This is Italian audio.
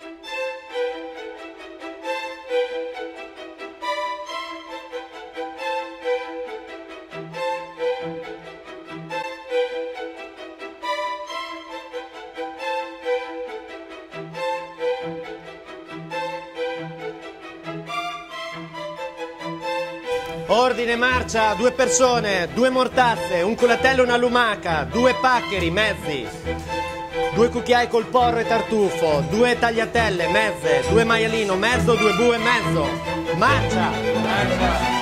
Ordine, marcia, 2 persone, 2 mortazze, un colatello e una lumaca, 2 paccheri, mezzi, 2 cucchiai col porro e tartufo, 2 tagliatelle, mezze, 2 maialino, mezzo, 2 bue, mezzo. Marcia! Marcia!